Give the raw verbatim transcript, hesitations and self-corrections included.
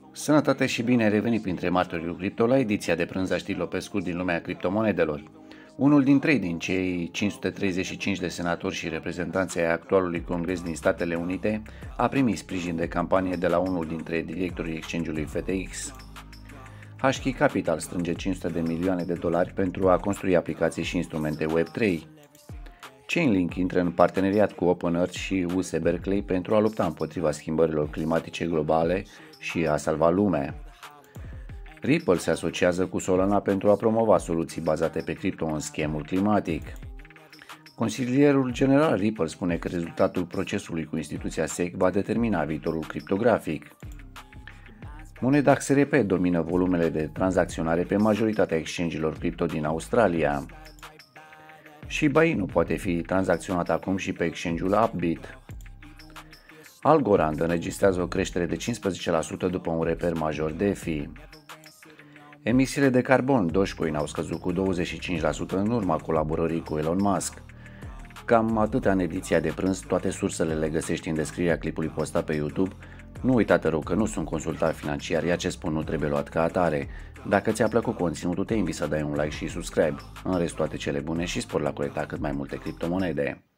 Sănătate și bine ai revenit printre martorii cripto la ediția de prânz a știrilor pe scurt din lumea criptomonedelor. Unul din trei din cei cinci sute treizeci și cinci de senatori și reprezentanți ai actualului Congres din Statele Unite a primit sprijin de campanie de la unul dintre directorii exchange-ului F T X. H K Capital strânge cinci sute de milioane de dolari pentru a construi aplicații și instrumente Web trei. Chainlink intră în parteneriat cu OpenEarth și U C Berkeley pentru a lupta împotriva schimbărilor climatice globale și a salva lumea. Ripple se asociază cu Solana pentru a promova soluții bazate pe cripto în schemul climatic. Consilierul general Ripple spune că rezultatul procesului cu instituția S E C va determina viitorul criptografic. Moneda X R P domină volumele de tranzacționare pe majoritatea exchange-urilor cripto din Australia. Shiba Inu poate fi tranzacționat acum și pe exchange-ul Upbit. Algorand înregistrează o creștere de cincisprezece la sută după un reper major DeFi. Emisiile de carbon Dogecoin au scăzut cu douăzeci și cinci la sută în urma colaborării cu Elon Musk. Cam atâtea în ediția de prânz, toate sursele le găsești în descrierea clipului postat pe YouTube. Nu uita, te rog, că nu sunt consultant financiar, iar ce spun nu trebuie luat ca atare. Dacă ți-a plăcut conținutul, te invit să dai un like și subscribe. În rest, toate cele bune și spor la colecta cât mai multe criptomonede.